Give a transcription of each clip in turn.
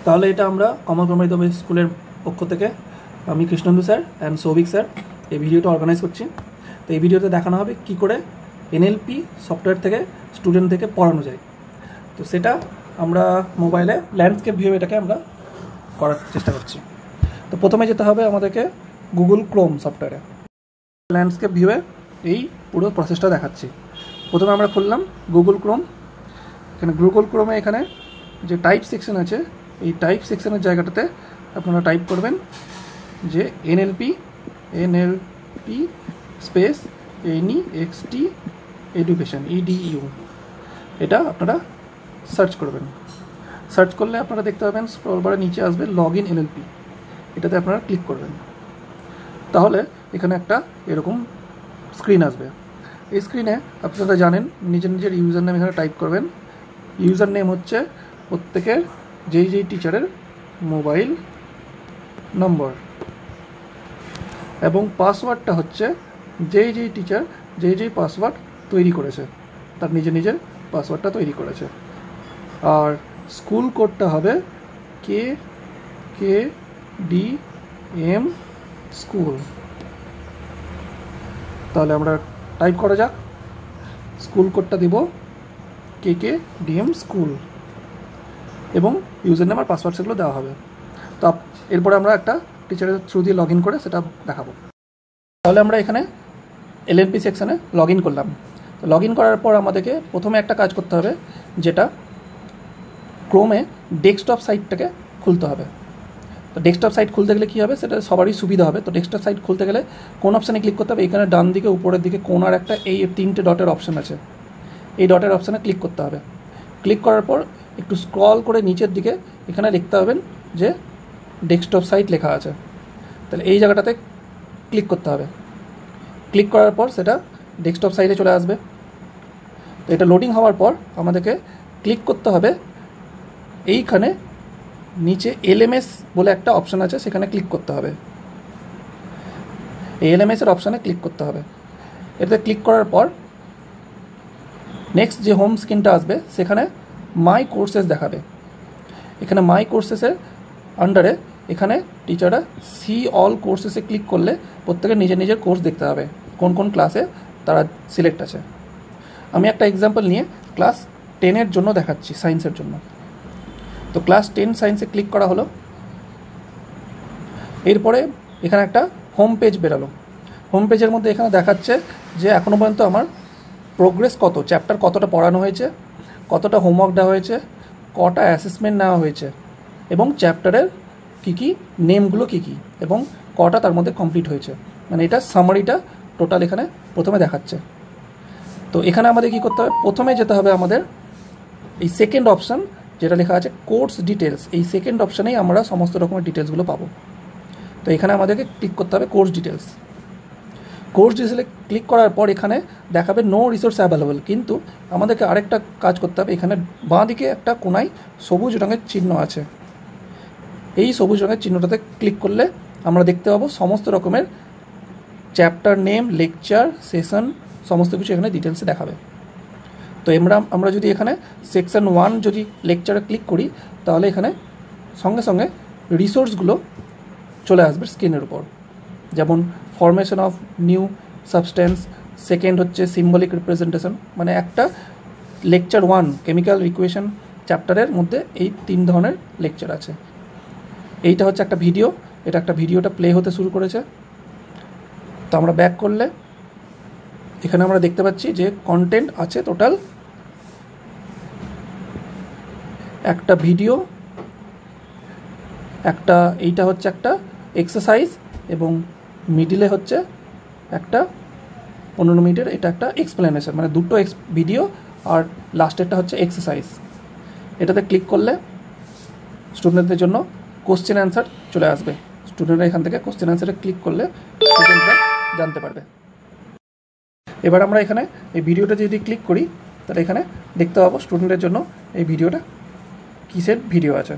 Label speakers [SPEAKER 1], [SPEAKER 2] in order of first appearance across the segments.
[SPEAKER 1] তাহলে এটা আমরা কমল কুমার স্কুলের পক্ষ থেকে আমি Krishnendu sir and Souvik sir এই ভিডিওটা অর্গানাইজ করছি। তো এই ভিডিওতে দেখানো হবে কি করে এনএলপি সফটওয়্যার থেকে স্টুডেন্ট থেকে পড়ানো যায়। তো সেটা আমরা মোবাইলে ল্যান্ডস্কেপ ভিউ এটাকে আমরা করার চেষ্টা করছি। তো প্রথমে যেতে হবে আমাদেরকে গুগল ক্রোম সফটওয়্যারে। ল্যান্ডস্কেপ ভিউয়ে এই পুরো প্রসেসটা দেখাচ্ছি। প্রথমে আমরা খুললাম গুগল ক্রোম। এখানে গুগল ক্রোমে এখানে যে টাইপ সেকশন আছে, এই টাইপ সেকশনের জায়গাটাতে আপনারা টাইপ করবেন যে NLP space NEXT education EDU, এটা আপনারা সার্চ করবেন। সার্চ করলে আপনারা দেখতে পাবেন স্ক্রল বারে নিচে আসবে লগ ইন NLP, এটাতে আপনারা ক্লিক করবেন। তাহলে এখানে একটা এরকম স্ক্রিন আসবে। এই স্ক্রিনে আপনারা জানেন নিজের নিজের ইউজার নেম এখানে টাইপ করবেন। ইউজার নেম হচ্ছে প্রত্যেকের যেই টিচারের মোবাইল নম্বর, এবং পাসওয়ার্ডটা হচ্ছে যেই টিচার যেই পাসওয়ার্ড তৈরি করেছে তার নিজের পাসওয়ার্ডটা তৈরি করেছে। আর স্কুল কোডটা হবে KKDM স্কুল। তাহলে আমরা টাইপ করা যাক, স্কুল কোডটা দিব KKDM স্কুল, এবং ইউজার নেম আর পাসওয়ার্ড সেগুলো দেওয়া হবে। তো এরপরে আমরা একটা টিচারের থ্রু দিয়ে লগ ইন করে সেটা দেখাবো। তাহলে আমরা এখানে এলএলপি সেকশানে লগ ইন করলাম। তো লগ ইন করার পর আমাদেরকে প্রথমে একটা কাজ করতে হবে, যেটা ক্রোমে ডেস্কটপ সাইটটাকে খুলতে হবে। তো ডেস্কটপ সাইট খুলতে গেলে কী হবে, সেটা সবারই সুবিধা হবে। তো ডেস্কটপ সাইট খুলতে গেলে কোন অপশানে ক্লিক করতে হবে, এখানে ডান দিকে উপরের দিকে কোনার একটা এই 3টে ডটের অপশান আছে, এই ডটের অপশানে ক্লিক করতে হবে। ক্লিক করার পর একটু স্ক্রল করে নিচের দিকে এখানে লিখতে হবেন যে ডেস্কটপ সাইট লেখা আছে, তাহলে এই জায়গাটাতে ক্লিক করতে হবে। ক্লিক করার পর সেটা ডেস্কটপ সাইটে চলে আসবে। তো এটা লোডিং হওয়ার পর আমাদেরকে ক্লিক করতে হবে এইখানে নিচে LMS বলে একটা অপশান আছে, সেখানে ক্লিক করতে হবে। এই LMS-এর অপশানে ক্লিক করতে হবে। এতে ক্লিক করার পর নেক্সট যে হোম স্ক্রিনটা আসবে সেখানে মাই কোর্সেস দেখাবে। এখানে মাই কোর্সেসের আন্ডারে এখানে টিচাররা সি অল কোর্সেসে ক্লিক করলে প্রত্যেকের নিজের কোর্স দেখতে হবে, কোন কোন ক্লাসে তারা সিলেক্ট আছে। আমি একটা এক্সাম্পল নিয়ে ক্লাস 10-এর জন্য দেখাচ্ছি, সায়েন্সের জন্য। তো ক্লাস 10 সায়েন্সে ক্লিক করা হলো। এরপরে এখানে একটা হোম পেজ বেরালো। হোম পেজের মধ্যে এখানে দেখাচ্ছে যে এখনও পর্যন্ত আমার প্রোগ্রেস কত, চ্যাপ্টার কতটা পড়ানো হয়েছে, কতটা হোমওয়ার্ক দেওয়া হয়েছে, কটা অ্যাসেসমেন্ট নেওয়া হয়েছে, এবং চ্যাপ্টারের কী নেমগুলো কী এবং কটা তার মধ্যে কমপ্লিট হয়েছে। মানে এটা সামারিটা টোটাল এখানে প্রথমে দেখাচ্ছে। তো এখানে আমাদের কী করতে হবে, প্রথমে যেতে হবে আমাদের এই সেকেন্ড অপশান যেটা লেখা আছে কোর্স ডিটেলস, এই সেকেন্ড অপশানেই আমরা সমস্ত রকমের ডিটেলসগুলো পাবো। তো এখানে আমাদেরকে ক্লিক করতে হবে কোর্স ডিটেলস। কোর্স ডিটেলসে ক্লিক করার পর এখানে দেখাবে নো রিসোর্স অ্যাভেলেবল, কিন্তু আমাদেরকে আরেকটা কাজ করতে হবে। এখানে বাঁ দিকে একটা কোনায় সবুজ রঙের চিহ্ন আছে, এই সবুজ রঙের চিহ্নটাতে ক্লিক করলে আমরা দেখতে পাবো সমস্ত রকমের চ্যাপ্টার নেম, লেকচার, সেশন, সমস্ত কিছু এখানে ডিটেলসে দেখাবে। তো আমরা যদি এখানে সেকশন 1 যদি লেকচারে ক্লিক করি, তাহলে এখানে সঙ্গে সঙ্গে রিসোর্সগুলো চলে আসবে স্ক্রিনের উপর, যেমন formation of new substance, second হচ্ছে সিম্বলিক রিপ্রেজেন্টেশন। মানে একটা লেকচার 1 কেমিক্যাল ইকুয়েশন চ্যাপ্টারের মধ্যে এই 3 ধরনের লেকচার আছে। এইটা হচ্ছে একটা ভিডিও, এটা একটা ভিডিওটা প্লে হতে শুরু করেছে। তো আমরা ব্যাক করলে এখানে আমরা দেখতে পাচ্ছি যে কন্টেন্ট আছে টোটাল একটা ভিডিও, একটা এইটা হচ্ছে একটা এক্সারসাইজ, এবং মিডিলে হচ্ছে একটা 15 মিনিটের এটা একটা এক্সপ্লেনেশন, মানে দুটো ভিডিও, আর লাস্টেরটা হচ্ছে এক্সারসাইজ। এটাতে ক্লিক করলে স্টুডেন্টদের জন্য কোশ্চেন অ্যান্সার চলে আসবে। স্টুডেন্টরা এখান থেকে কোশ্চেন অ্যান্সারে ক্লিক করলে স্টুডেন্টরা জানতে পারবে। এবার আমরা এখানে এই ভিডিওটা যদি ক্লিক করি, তাহলে এখানে দেখতে পাবো স্টুডেন্টের জন্য এই ভিডিওটা কিসের ভিডিও আছে।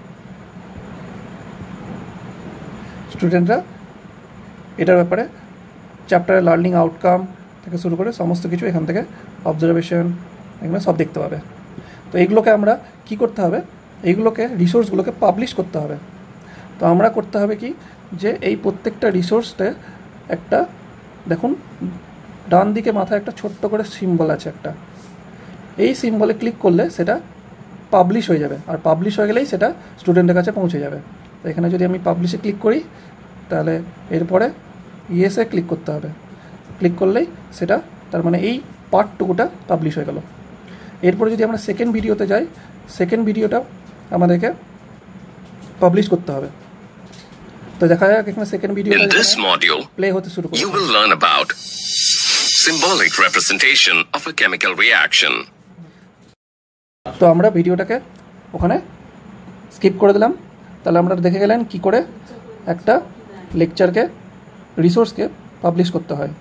[SPEAKER 1] স্টুডেন্টরা এটার ব্যাপারে চ্যাপ্টারের লার্নিং আউটকাম থেকে শুরু করে সমস্ত কিছু এখান থেকে অবজারভেশন এগুলো সব দেখতে পাবে। তো এগুলোকে আমরা কি করতে হবে, এইগুলোকে রিসোর্সগুলোকে পাবলিশ করতে হবে। তো আমরা করতে হবে কি, যে এই প্রত্যেকটা রিসোর্সতে একটা দেখুন ডান দিকে মাথায় একটা ছোট্ট করে সিম্বল আছে একটা, এই সিম্বলে ক্লিক করলে সেটা পাবলিশ হয়ে যাবে, আর পাবলিশ হয়ে গেলেই সেটা স্টুডেন্টের কাছে পৌঁছে যাবে। তো এখানে যদি আমি পাবলিশে ক্লিক করি, তাহলে এরপরে ইয়েসে ক্লিক করতে হবে। ক্লিক করলেই সেটা, তার মানে এই পার্টটুকুটা পাবলিশ হয়ে গেল। এরপরে যদি আমরা সেকেন্ড ভিডিওতে যাই, সেকেন্ড ভিডিওটা আমাদেরকে পাবলিশ করতে হবে। তো দেখা যাক এখানে সেকেন্ড ভিডিওটা প্লে হতে শুরু করে।
[SPEAKER 2] You will learn about symbolic representation of a chemical reaction.
[SPEAKER 1] তো আমরা ভিডিওটাকে ওখানে স্কিপ করে দিলাম। তাহলে আমরা দেখে গেলেন কি করে একটা লেকচারকে, রিসোর্সকে পাবলিশ করতে হয়।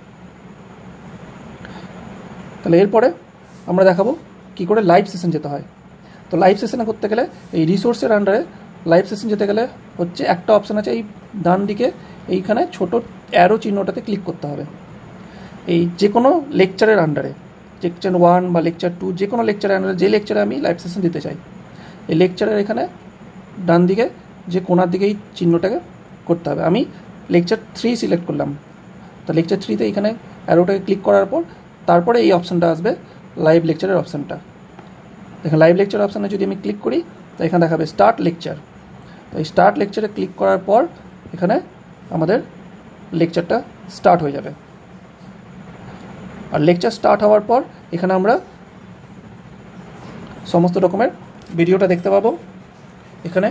[SPEAKER 1] তাহলে এরপরে আমরা দেখাবো কি করে লাইভ সেশন যেতে হয়। তো লাইভ সেশনে করতে গেলে এই রিসোর্সের আন্ডারে লাইভ সেশন যেতে গেলে হচ্ছে একটা অপশান আছে এই ডান দিকে, এইখানে ছোট অ্যারো চিহ্নটাতে ক্লিক করতে হবে। এই যে কোনো লেকচারের আন্ডারে, লেকচার 1 বা লেকচার 2, যে কোনো লেকচারের আন্ডারে, যে লেকচারে আমি লাইভ সেশন দিতে চাই, এই লেকচারের এখানে ডান দিকে যে কোনার দিকে এই চিহ্নটাকে করতে হবে। আমি লেকচার 3 সিলেক্ট করলাম। তো লেকচার 3তে এখানে অ্যারোটাকে ক্লিক করার পর তারপরে এই অপশানটা আসবে, লাইভ লেকচারের অপশানটা। দেখেন লাইভ লেকচার অপশানে যদি আমি ক্লিক করি, তো এখানে দেখাবে স্টার্ট লেকচার। তো এই স্টার্ট লেকচারে ক্লিক করার পর এখানে আমাদের লেকচারটা স্টার্ট হয়ে যাবে। আর লেকচার স্টার্ট হওয়ার পর এখানে আমরা সমস্ত রকমের ভিডিওটা দেখতে পাবো। এখানে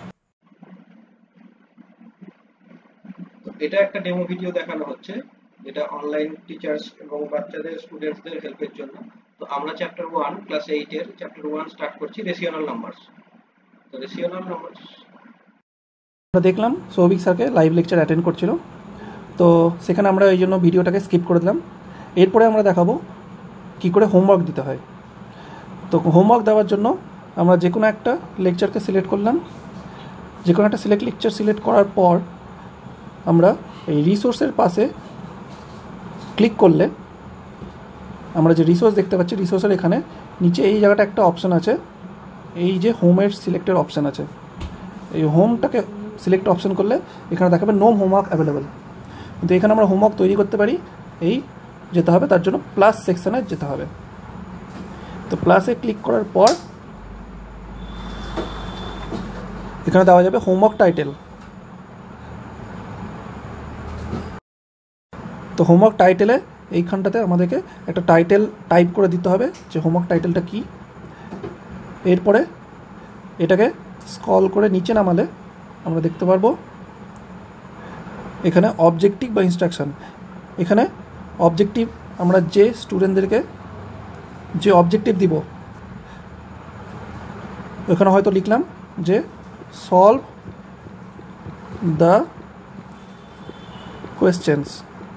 [SPEAKER 3] এটা একটা ডেমো ভিডিও দেখানো হচ্ছে, যেটা অনলাইন টিচার্স এবং বাচ্চাদের স্টুডেন্টসদের হেল্পের জন্য। তো আমরা চ্যাপ্টার 1 ক্লাস 8 এর চ্যাপ্টার 1 স্টার্ট করছি, রেশিওনাল নাম্বারস। তো রেশিওনাল নাম্বারস
[SPEAKER 1] আমরা দেখলাম সৌভিক স্যারকে লাইভ লেকচার অ্যাটেন্ড করছিল, তো সেখানে আমরা এই জন্য ভিডিওটাকে স্কিপ করে দিলাম। এরপরে আমরা দেখাবো কি করে হোমওয়ার্ক দিতে হয়। তো হোমওয়ার্ক দেওয়ার জন্য আমরা যে কোনো একটা লেকচারকে সিলেক্ট করলাম। যে কোনো একটা লেকচার সিলেক্ট করার পর আমরা এই রিসোর্সের পাশে ক্লিক করলে আমরা যে রিসোর্স দেখতে পাচ্ছি, রিসোর্সের এখানে নিচে এই জায়গাটা একটা অপশান আছে, এই যে হোমের সিলেক্টের অপশান আছে, এই হোমটাকে সিলেক্ট অপশান করলে এখানে দেখাবে নো হোমওয়ার্ক অ্যাভেলেবেল। কিন্তু এখানে আমরা হোমওয়ার্ক তৈরি করতে পারি, এই যেতে হবে, তার জন্য প্লাস সেকশানে যেতে হবে। তো প্লাসে ক্লিক করার পর এখানে দেওয়া যাবে হোমওয়ার্ক টাইটেল। তো হোমওয়ার্ক টাইটেলে এইখানটাতে আমাদেরকে একটা টাইটেল টাইপ করে দিতে হবে, যে হোমওয়ার্ক টাইটেলটা কী। এরপরে এটাকে স্ক্রল করে নিচে নামালে আমরা দেখতে পারবো এখানে অবজেক্টিভ বা ইনস্ট্রাকশান। এখানে অবজেক্টিভ, আমরা যে স্টুডেন্টদেরকে যে অবজেক্টিভ দিব, এখানে হয়তো লিখলাম যে সলভ দ্য কোয়েশ্চেন্স।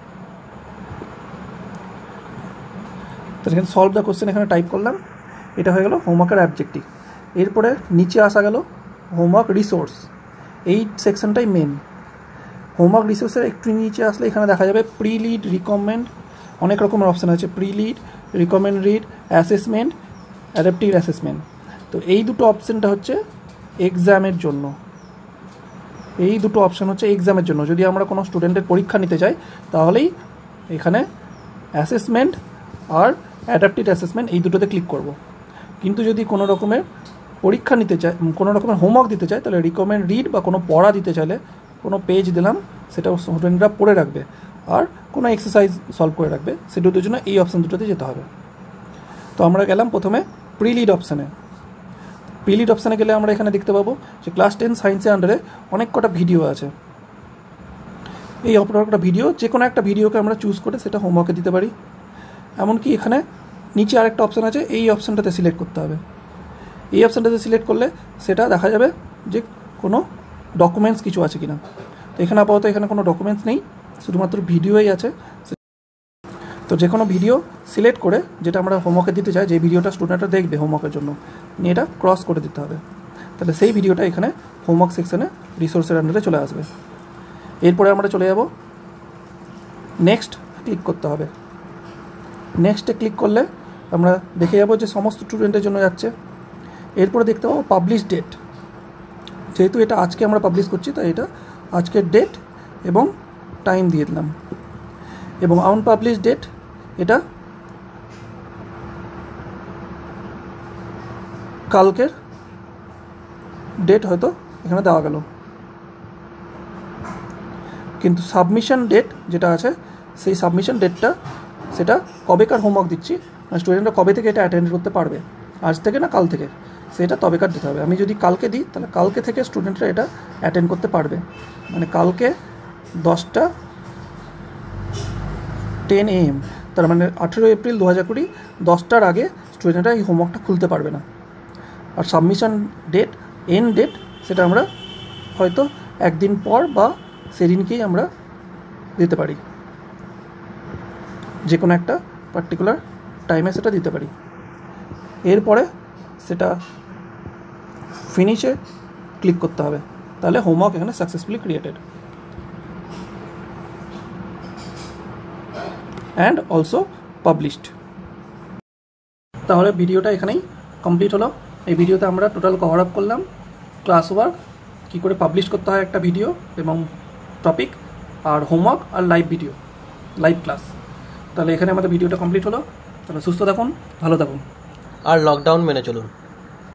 [SPEAKER 1] তো এখানে সলভ দ্য কোয়েশ্চেন এখানে টাইপ করলাম, এটা হয়ে গেল হোমওয়ার্কের অবজেক্টিভ। এরপরে নিচে আসা গেল হোমওয়ার্ক রিসোর্স, এই সেকশনটাই মেন। হোমওয়ার্ক রিসোর্সের একটু নিচে আসলে এখানে দেখা যাবে প্রি লিড, রিকমেন্ড, অনেক রকমের অপশান আছে, pre read, recommend read, assessment, adaptive assessment. তো এই দুটো অপশানটা হচ্ছে এক্সামের জন্য, এই দুটো অপশান হচ্ছে এক্সামের জন্য। যদি আমরা কোনো স্টুডেন্টের পরীক্ষা নিতে চাই তাহলেই এখানে অ্যাসেসমেন্ট আর অ্যাডাপটিভ অ্যাসেসমেন্ট এই দুটোতে ক্লিক করব। কিন্তু যদি কোনো রকমের পরীক্ষা নিতে চাই, কোনো রকমের হোমওয়ার্ক দিতে চাই, তাহলে রিকমেন্ড রিড বা কোনো পড়া দিতে চাইলে কোনো পেজ দিলাম, সেটা স্টুডেন্টরা পড়ে রাখবে, আর কোনো এক্সারসাইজ সলভ করে রাখবে, সে দুটোর জন্য এই অপশান দুটোতে যেতে হবে। তো আমরা গেলাম প্রথমে প্রি লিড অপশানে। প্রি লিড অপশানে গেলে আমরা এখানে দেখতে পাবো যে ক্লাস 10 সায়েন্সের আন্ডারে অনেক কটা ভিডিও আছে। এই অপরটা ভিডিও, যে কোনো একটা ভিডিওকে আমরা চুজ করে সেটা হোমওয়ার্কে দিতে পারি। এমনকি এখানে নিচে আরেকটা অপশান আছে, এই অপশানটাতে সিলেক্ট করতে হবে। এই অপশানটাতে সিলেক্ট করলে সেটা দেখা যাবে যে কোনো ডকুমেন্টস কিছু আছে কিনা। তো এখানে আপাতত এখানে কোনো ডকুমেন্টস নেই, শুধুমাত্র ভিডিওই আছে। তো যে কোনো ভিডিও সিলেক্ট করে যেটা আমরা হোমওয়ার্কে দিতে চাই, যে ভিডিওটা স্টুডেন্টরা দেখবে হোমওয়ার্কের জন্য, নিয়ে এটা ক্রস করে দিতে হবে। তাহলে সেই ভিডিওটা এখানে হোমওয়ার্ক সেকশানে রিসোর্সের আন্ডারে চলে আসবে। এরপরে আমরা চলে যাব নেক্সট, ক্লিক করতে হবে। নেক্সটে ক্লিক করলে আমরা দেখে যাব যে সমস্ত স্টুডেন্টের জন্য যাচ্ছে। এরপরে দেখতে পাবো পাবলিশ ডেট। যেহেতু এটা আজকে আমরা পাবলিশ করছি, তাই এটা আজকের ডেট এবং টাইম দিয়ে দিলাম। এবং আনপাবলিশ ডেট, এটা কালকের ডেট হয়তো এখানে দেওয়া গেল, কিন্তু সাবমিশন ডেট যেটা আছে সেই সাবমিশন ডেটটা সেটা কবেকার হোমওয়ার্ক দিচ্ছি, মানে স্টুডেন্টরা কবে থেকে এটা অ্যাটেন্ড করতে পারবে, আজ থেকে না কাল থেকে, সেটা তবেকার দিতে হবে। আমি যদি কালকে দিই তাহলে কালকে থেকে স্টুডেন্টরা এটা অ্যাটেন্ড করতে পারবে, মানে কালকে 10 AM, তার মানে 18 এপ্রিল 2020 10টার আগে স্টুডেন্টরা এই হোমওয়ার্কটা খুলতে পারবে না। আর সাবমিশন ডেট, এন্ড ডেট, সেটা আমরা হয়তো একদিন পর বা সেদিনকেই আমরা দিতে পারি, যে কোনো একটা পার্টিকুলার টাইমে সেটা দিতে পারি। এরপরে সেটা ফিনিশে ক্লিক করতে হবে, তাহলে হোমওয়ার্ক এখানে successfully created and also published. তাহলে ভিডিওটা এখানেই কমপ্লিট হলো। এই ভিডিওতে আমরা টোটাল কভার আপ করলাম ক্লাস ওয়ার্ক, কী করে পাবলিশ করতে হয় একটা ভিডিও এবং টপিক, আর হোমওয়ার্ক, আর লাইভ ভিডিও, লাইভ ক্লাস। তাহলে এখানে আমাদের ভিডিওটা কমপ্লিট হলো। তাহলে সুস্থ থাকুন, ভালো থাকুন,
[SPEAKER 4] আর লকডাউন মেনে চলুন।